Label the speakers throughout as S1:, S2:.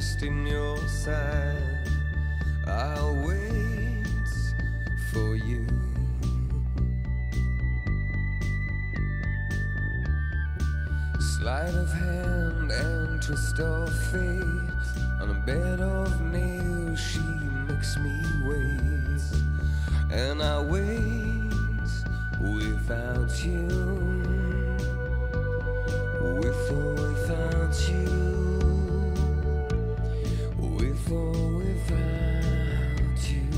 S1: just in your side. I'll wait for you. Sleight of hand and twist of fate. On a bed of nails she makes me wait. And I wait without you. With or without you. With or without you.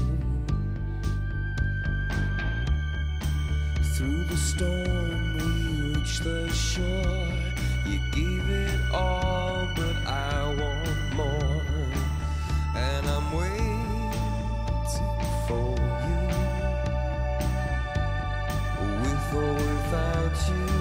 S1: Through the storm we reach the shore. You gave it all, but I want more. And I'm waiting for you. With or without you.